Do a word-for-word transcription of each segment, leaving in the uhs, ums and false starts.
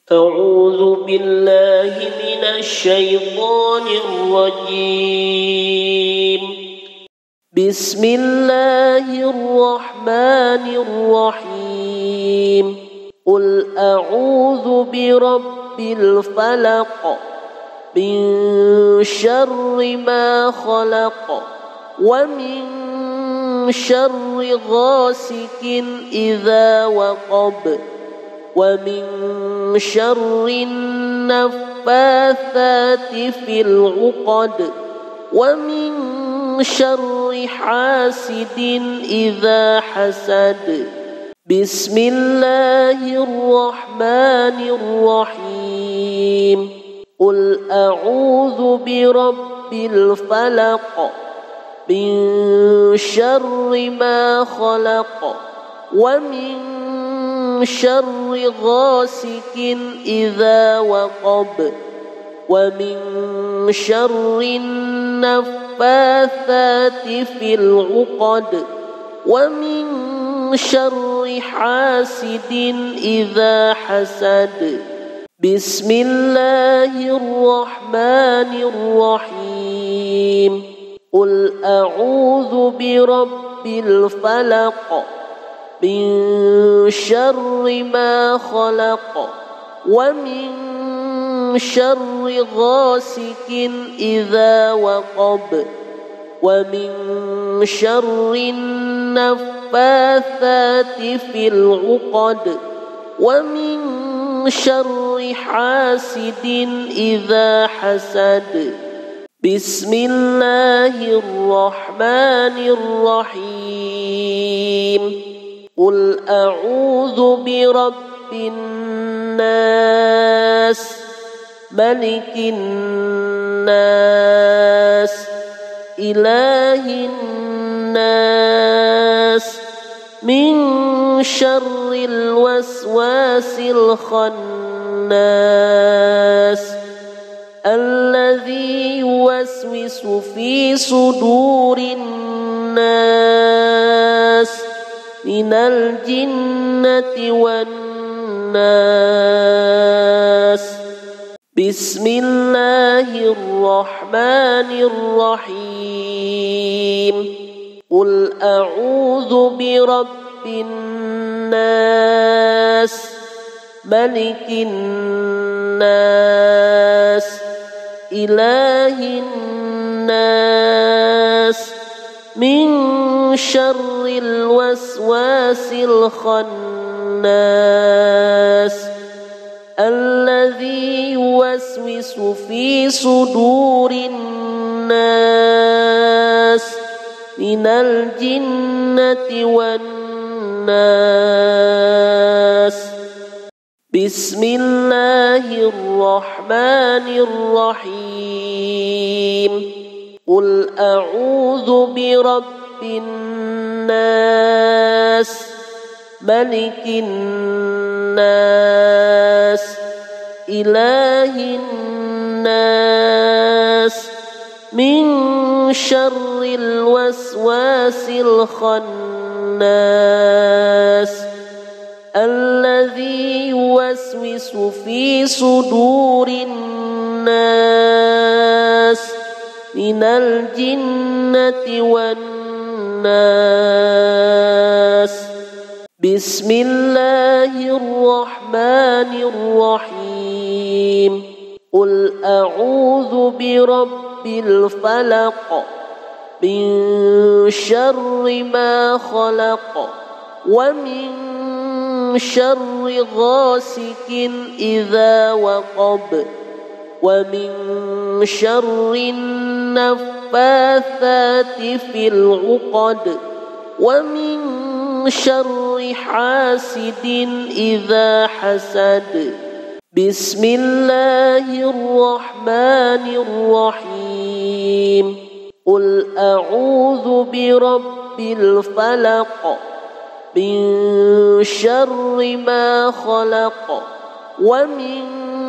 أعوذ بالله من الشيطان الرجيم. بسم الله الرحمن الرحيم. قل أعوذ برب الفلق من شر ما خلق ومن شر غاسق إذا وقب ومن شر النفاثات في العقد ومن شر حاسد إذا حسد. بسم الله الرحمن الرحيم. قل أعوذ برب الفلق من شر ما خلق ومن شر غاسق إذا وقب ومن شر النفاثات في العقد ومن شر حاسد إذا حسد. بسم الله الرحمن الرحيم. قل أعوذ برب الفلق من شر ما خلق ومن شر غاسق إذا وقب ومن شر النفاثات في العقد ومن شر حاسد إذا حسد. بسم الله الرحمن الرحيم. قل أعوذ برب الناس ملك الناس إله الناس من شر الوسواس الخناس الذي يوسوس في صدور الناس من الجنة والناس. بسم الله الرحمن الرحيم. قل أعوذ برب الناس ملك الناس إله الناس من شر الوسواس الخناس الذي يوسوس في صدور الناس من الجنة والناس. بسم الله الرحمن الرحيم. قل أعوذ برب الناس ملك الناس إله الناس من شر الوسواس الخناس الذي يوسوس في صدور الناس من الجنة والناس. بسم الله الرحمن الرحيم. قل أعوذ برب الفلق من شر ما خلق ومن شر غاسق إذا وقب ومن شر النفاثات في العقد ومن شر حاسد إذا حسد. بسم الله الرحمن الرحيم. قل أعوذ برب الفلق من شر ما خلق ومن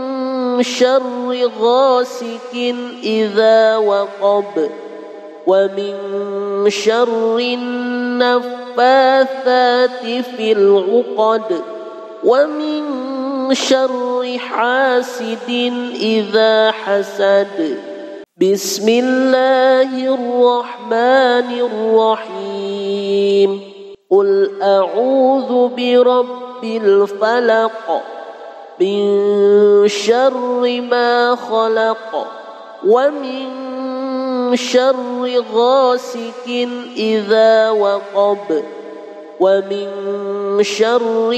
شر غاسق إذا وقب ومن شر النفاثات في العقد ومن شر حاسد إذا حسد بسم الله الرحمن الرحيم قل أعوذ برب الفلق من شر ما خلق ومن شر غاسق إذا وقب ومن شر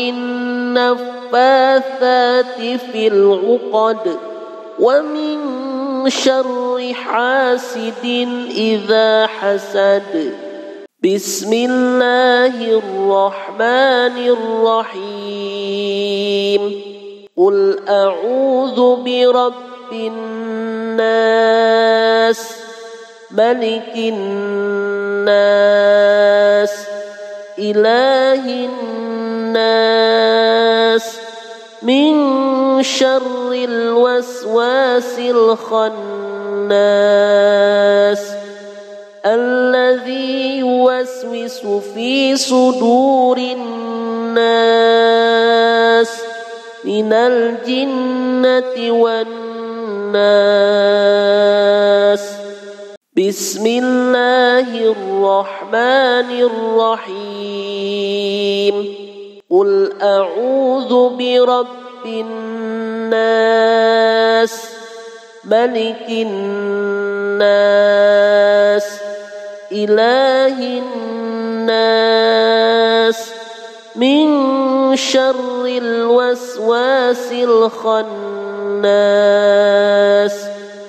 النفاثات في العقد ومن شر حاسد إذا حسد بسم الله الرحمن الرحيم قل أعوذ برب الناس ملك الناس إله الناس من شر الوسواس الخناس الذي يوسوس في صدور الناس من الجنة والناس بسم الله الرحمن الرحيم قل أعوذ برب الناس ملك الناس إله الناس من شر الوسواس الخناس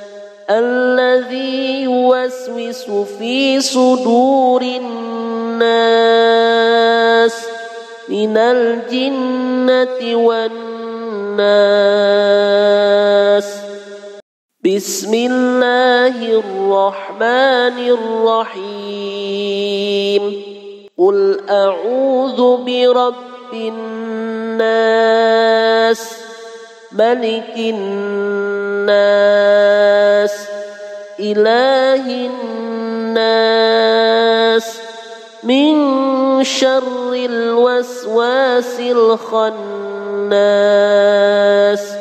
الذي يوسوس في صدور الناس من الجنة والناس بسم الله الرحمن الرحيم قل أعوذ برب الناس ملك الناس إله الناس من شر الوسواس الخناس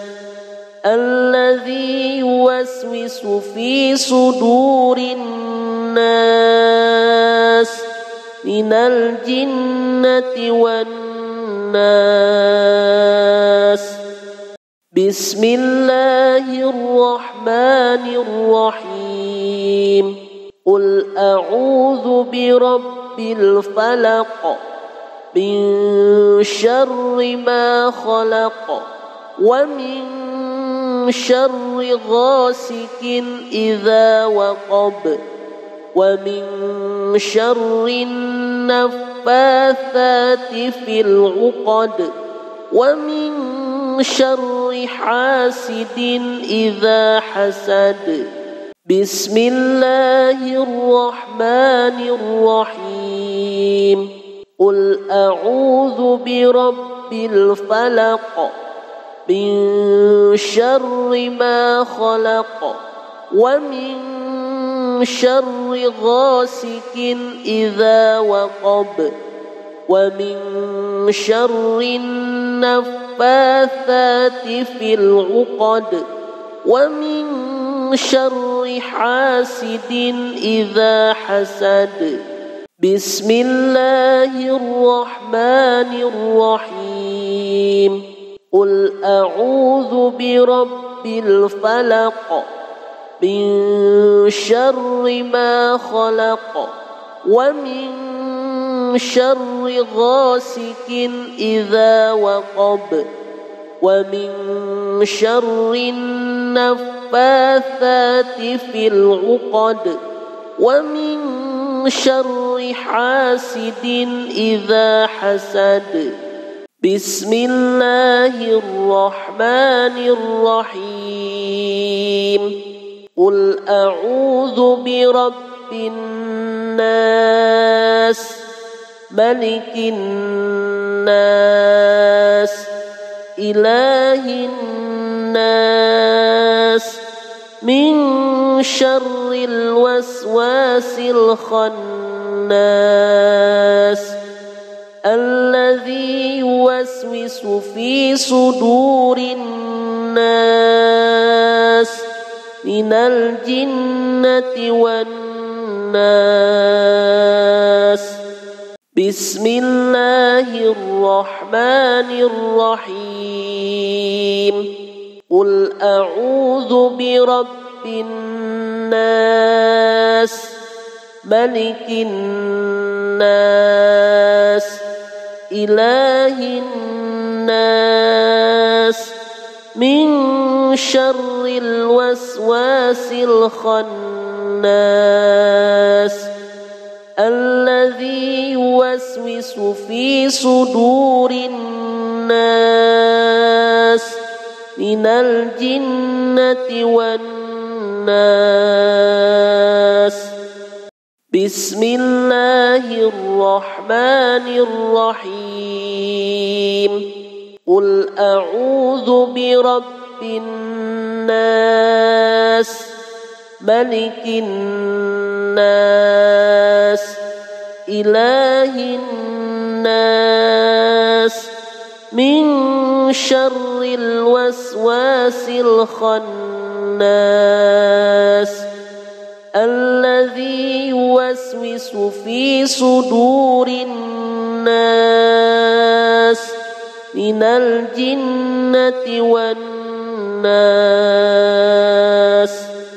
الذي يوسوس في صدور الناس من الجنة والناس بسم الله الرحمن الرحيم قل أعوذ برب الفلق من شر ما خلق ومن شر غاسق إذا وقب ومن شر النفاثات في العقد ومن شر حاسد إذا حسد بسم الله الرحمن الرحيم قل أعوذ برب الفلق من شر ما خلق ومن شر غاسق إذا وقب ومن شر النفاثات في العقد ومن شر حاسد إذا حسد بسم الله الرحمن الرحيم قل أعوذ برب الفلق من شر ما خلق ومن شر غاسق إذا وقب ومن شر النفاثات في العقد ومن شر حاسد إذا حسد بسم الله الرحمن الرحيم قل أعوذ برب الناس ملك الناس إله الناس من شر الوسواس الخناس الذي يوسوس في صدور الناس من الجنة والناس. بسم الله الرحمن الرحيم. قل أعوذ برب الناس ملك الناس إله الناس من شر الوسواس الخناس الذي يوسوس في صدور الناس من الجنة والناس. بسم الله الرحمن الرحيم. قل أعوذ برب الناس ملك الناس إله الناس من شر الوسواس الخناس الذي يوسوس في صدور الناس من الجنة والناس.